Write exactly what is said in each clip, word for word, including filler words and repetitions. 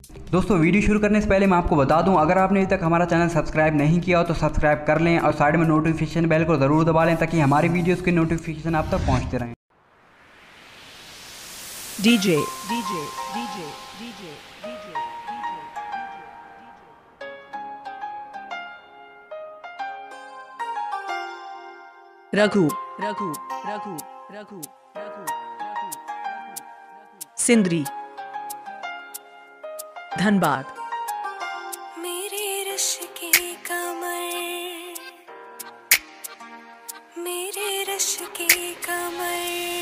दोस्तों वीडियो शुरू करने से पहले मैं आपको बता दूं, अगर आपने अभी तक हमारा चैनल सब्सक्राइब नहीं किया हो तो सब्सक्राइब कर लें और साइड में नोटिफिकेशन बेल को ज़रूर दबा लें ताकि हमारी वीडियोस के नोटिफिकेशन आप तक पहुंचते रहें। DJ DJ DJ DJ DJ Raghu Raghu Raghu Raghu Raghu Sindri Dhanbad. मेरे रश्के कमर, मेरे रश्के कमर,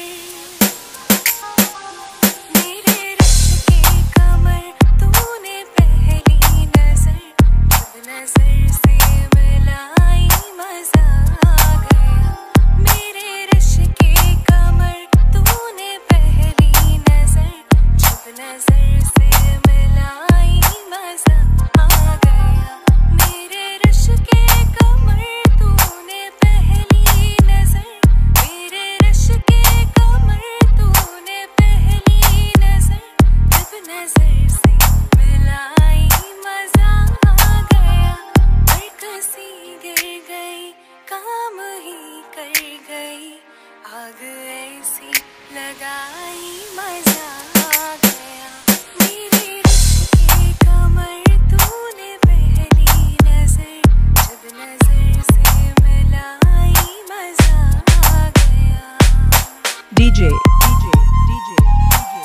मेरे रश्के कमर, तूने पहली नजर जब नजर से मिलाई मजा आ गया। मेरे रश्के कमर, तूने पहली नजर जब नजर से मिलाई मजा आ गया। मेरे रश्के कमर, तूने पहली नजर, मेरे रश्के कमर, तूने पहली नजर जब नजर से मिलाई मजा आ गया। बरकसी गिर गई, काम ही कर गई, आग ऐसी लगाई मजा आ गया। मेरे रश्के कमर, तूने पहली नजर जब नजर से मिलाई मजा आ गया। DJ DJ DJ DJ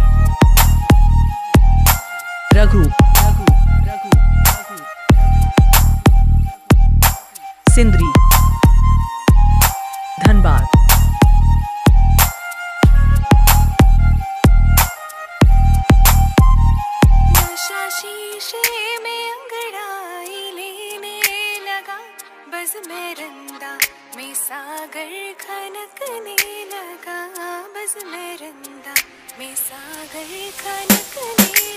Raghu Raghu Raghu Raghu Sindri Dhanbad. नशा शीशे में अंगड़ाई लेने लगा, बस में रंदा में सागर खनकने लगा, बस में रंदा में सागर खनकने